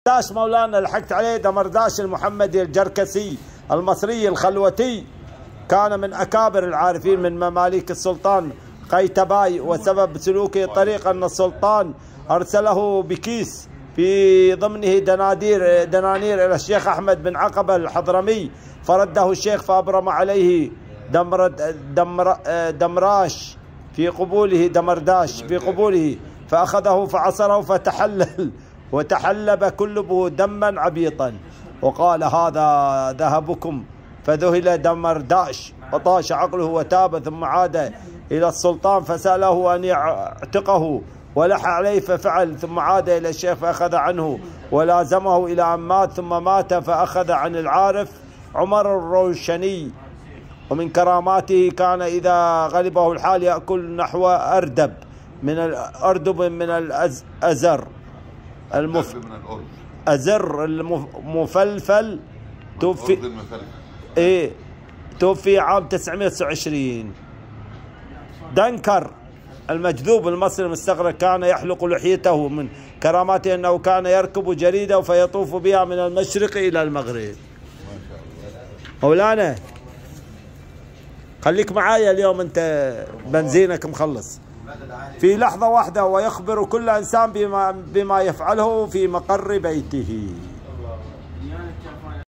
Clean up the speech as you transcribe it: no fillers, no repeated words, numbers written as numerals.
دمرداش مولانا لحقت عليه، دمرداش المحمدي الجركسي المصري الخلوتي، كان من أكابر العارفين من مماليك السلطان قيتباي، وسبب سلوكه طريق أن السلطان أرسله بكيس في ضمنه دنانير إلى الشيخ أحمد بن عقبة الحضرمي، فرده الشيخ فأبرم عليه دمراش في قبوله، دمرداش في قبوله، فأخذه فعصره فتحلل وتحلب كلبه دما عبيطا، وقال هذا ذهبكم، فذهل دمرداش وطاش عقله وتاب، ثم عاد إلى السلطان فسأله أن يعتقه ولح عليه ففعل، ثم عاد إلى الشيخ فأخذ عنه ولازمه إلى أن مات، ثم مات فأخذ عن العارف عمر الروشني. ومن كراماته كان إذا غلبه الحال يأكل نحو أردب من الأزر أزر المفلفل، توفي عام 929. دنكر المجذوب المصري المستغرق كان يحلق لحيته، من كراماته أنه كان يركب جريدة فيطوف بها من المشرق إلى المغرب. مولانا خليك معايا اليوم، أنت بنزينك مخلص. في لحظة واحدة ويخبر كل إنسان بما يفعله في مقر بيته.